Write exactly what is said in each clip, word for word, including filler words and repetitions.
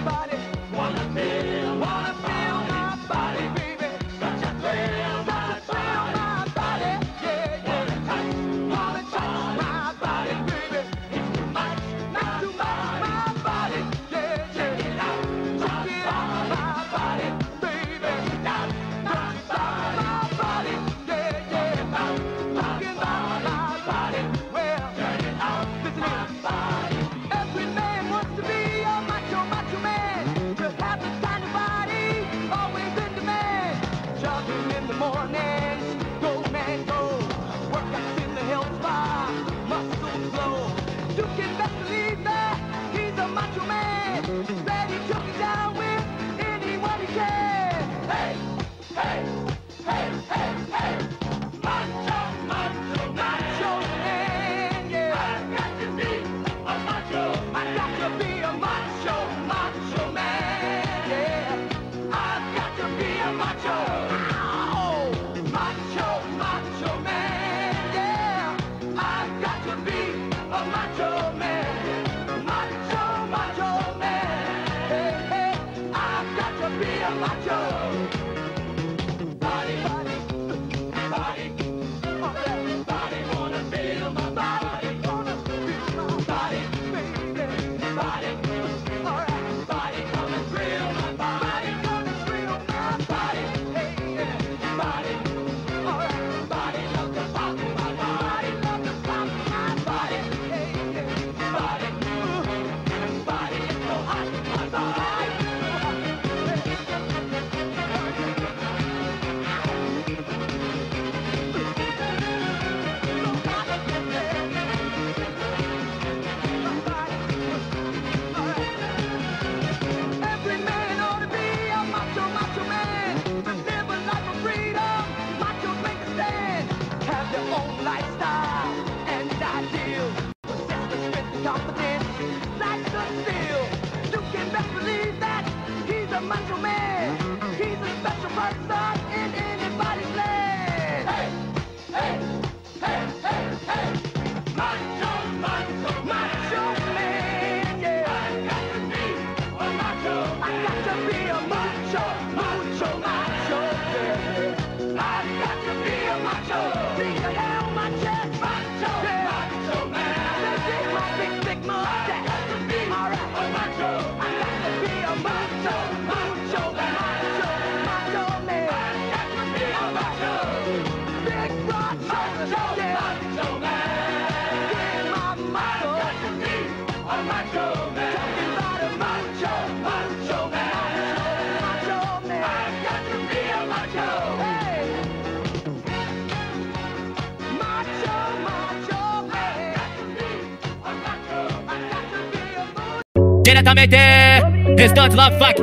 Diretamente, Restante Love Funk.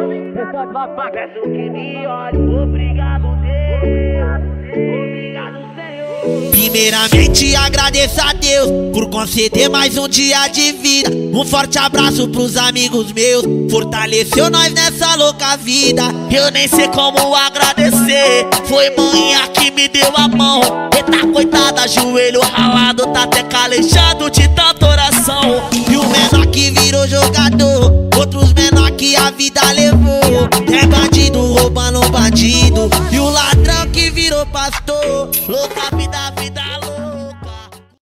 Peço que me olhe, obrigado Deus, obrigado Senhor. Primeiramente agradeço a Deus por conceder mais um dia de vida. Um forte abraço pros amigos meus, fortaleceu nós nessa louca vida. Eu nem sei como agradecer, foi manhã que me deu a mão. Eita coitada, joelho ralado, tá até calejado de tanta oração. E o menor que virou jogador, outros menor que a vida levou. É bandido roubando bandido, e o ladrão que virou pastor. Louca vida